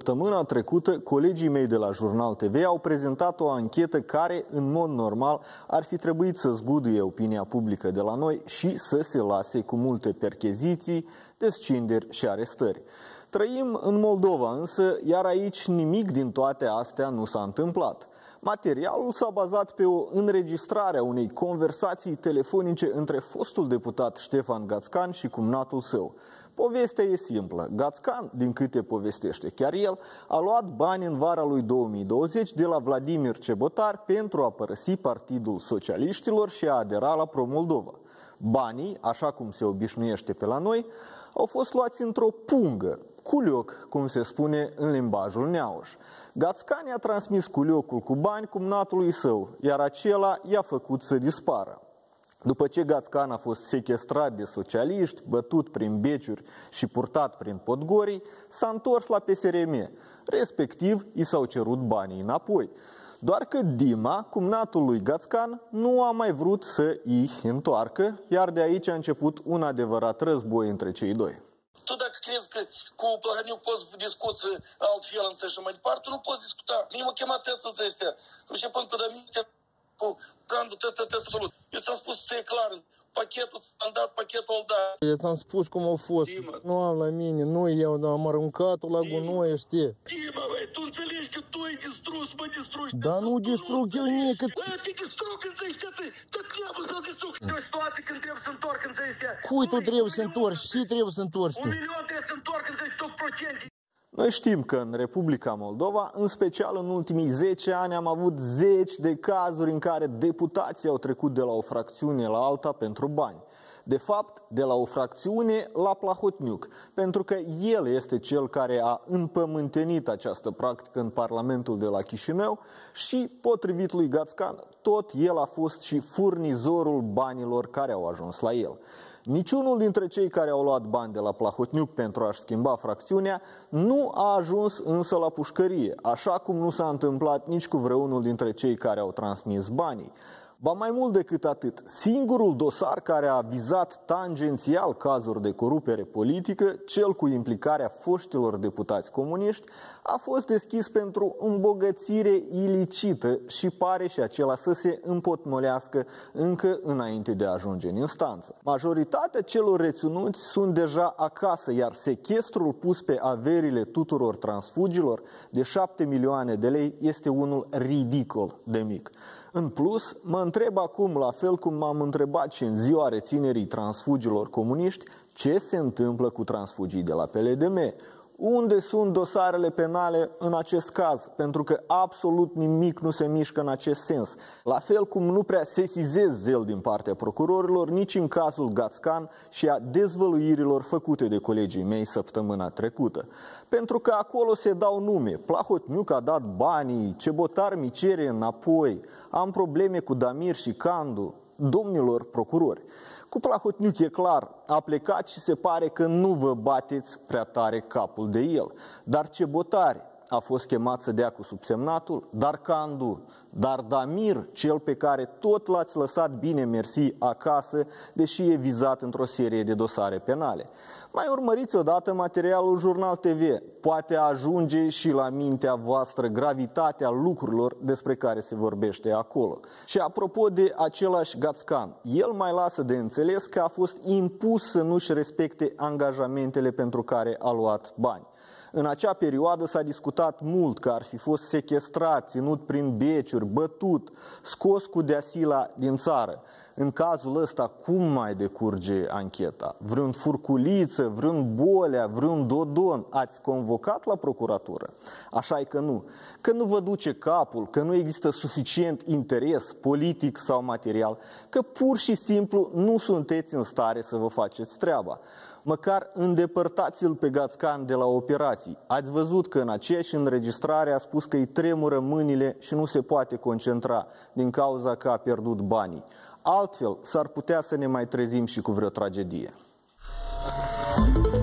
Săptămâna trecută, colegii mei de la Jurnal TV au prezentat o anchetă care, în mod normal, ar fi trebuit să zguduie opinia publică de la noi și să se lase cu multe percheziții, descinderi și arestări. Trăim în Moldova însă, iar aici nimic din toate astea nu s-a întâmplat. Materialul s-a bazat pe o înregistrare a unei conversații telefonice între fostul deputat Ștefan Gațcan și cumnatul său. Povestea e simplă. Gațcan, din câte povestește chiar el, a luat bani în vara lui 2020 de la Vladimir Cebotar pentru a părăsi Partidul Socialiștilor și a adera la Pro-Moldova. Banii, așa cum se obișnuiește pe la noi, au fost luați într-o pungă, culioc, cum se spune în limbajul neauș. Gațcan i-a transmis culiocul cu bani cumnatului său, iar acela i-a făcut să dispară. După ce Gațcan a fost sequestrat de socialiști, bătut prin beciuri și purtat prin Podgorii, s-a întors la PSRM, respectiv i s-au cerut banii înapoi. Doar că Dima, cumnatul lui Gațcan, nu a mai vrut să îi întoarcă, iar de aici a început un adevărat război între cei doi. Tu dacă crezi că cu Plahotniuc poți discuți altfel însă și mai departe, tu nu poți discuta. Mie m-a chemat tățăți ăștia, începând cu Dămite, cu Candu, absolut. Eu ți-am spus să e clar, pachetul ți-am dat, pachetul îl dat. Eu ți-am spus cum a fost. Dima. Nu am la mine, nu eu, dar am aruncat-o la gunoi, știi? Dima, băi, tu înțelegi că tu ai distrus, mă distrugi. Dar nu distrug eu nici. Băi, te distrug când ți-ai tot trebuie să-l distrug. E o situație când trebuie să întorc când ți-ai Cui tu trebuie să întorci? Și trebuie să întorci tu. 1 milion trebuie să întorc când ți-ai tot procente. Noi știm că în Republica Moldova, în special în ultimii 10 ani, am avut zeci de cazuri în care deputații au trecut de la o fracțiune la alta pentru bani. De fapt, de la o fracțiune la Plahotniuc, pentru că el este cel care a împământenit această practică în Parlamentul de la Chișinău și, potrivit lui Gațcan, tot el a fost și furnizorul banilor care au ajuns la el. Niciunul dintre cei care au luat bani de la Plahotniuc pentru a-și schimba fracțiunea nu a ajuns însă la pușcărie, așa cum nu s-a întâmplat nici cu vreunul dintre cei care au transmis banii. Ba mai mult decât atât, singurul dosar care a vizat tangențial cazuri de corupere politică, cel cu implicarea foștilor deputați comuniști, a fost deschis pentru îmbogățire ilicită și pare și acela să se împotmolească încă înainte de a ajunge în instanță. Majoritatea celor reținuți sunt deja acasă, iar sechestrul pus pe averile tuturor transfugilor de 7 milioane de lei este unul ridicol de mic. În plus, mă întreb acum, la fel cum m-am întrebat și în ziua reținerii transfugilor comuniști, ce se întâmplă cu transfugii de la PLDM? Unde sunt dosarele penale în acest caz? Pentru că absolut nimic nu se mișcă în acest sens. La fel cum nu prea sesizez zel din partea procurorilor, nici în cazul Gațcan și a dezvăluirilor făcute de colegii mei săptămâna trecută. Pentru că acolo se dau nume. Plahotniuc a dat banii, Cebotar mi cere înapoi, am probleme cu Damir și Candu. Domnilor procurori, cu Plahotniuc e clar, a plecat și se pare că nu vă bateți prea tare capul de el. Dar Cebotar a fost chemat să dea cu subsemnatul, dar Candu, dar Damir, cel pe care tot l-ați lăsat bine mersi acasă, deși e vizat într-o serie de dosare penale. Mai urmăriți odată materialul Jurnal TV, poate ajunge și la mintea voastră gravitatea lucrurilor despre care se vorbește acolo. Și apropo de același Gațcan, el mai lasă de înțeles că a fost impus să nu-și respecte angajamentele pentru care a luat bani. În acea perioadă s-a discutat mult că ar fi fost sequestrat, ținut prin beciuri, bătut, scos cu deasila din țară. În cazul ăsta, cum mai decurge ancheta? Vreun furculiță, vreun Bolea, vreun Dodon ați convocat la procuratură? Așa-i că nu. Că nu vă duce capul, că nu există suficient interes politic sau material, că pur și simplu nu sunteți în stare să vă faceți treaba. Măcar îndepărtați-l pe Gațcan de la operații. Ați văzut că în aceeași înregistrare a spus că îi tremură mâinile și nu se poate concentra din cauza că a pierdut banii. Altfel, s-ar putea să ne mai trezim și cu vreo tragedie.